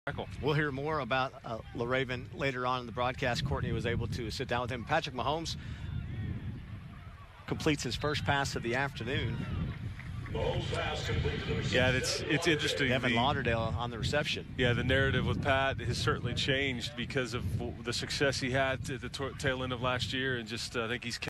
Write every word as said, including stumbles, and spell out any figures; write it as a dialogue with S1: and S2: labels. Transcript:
S1: We'll hear more about uh, LaRaven later on in the broadcast. Courtney was able to sit down with him. Patrick Mahomes completes his first pass of the afternoon.
S2: Yeah, it's it's interesting.
S1: Devin
S2: the,
S1: Lauderdale on the reception.
S2: Yeah, the narrative with Pat has certainly changed because of the success he had at the tail end of last year, and just uh, I think he's